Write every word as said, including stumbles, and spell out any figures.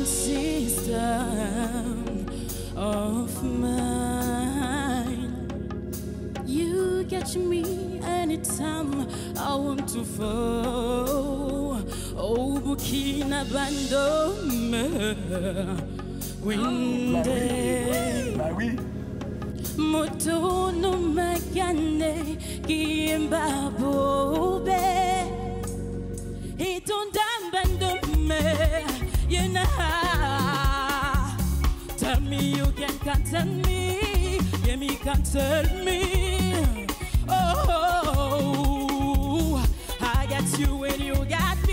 system of mine. You catch me anytime I want to fall. Oh, Burkina Bando, Winde. Bah oui. Moto no magane ki mbabobe. It don't bando me, you know. Tell me you can cancel me, yeah me cancel me. Oh, I got you when you got me.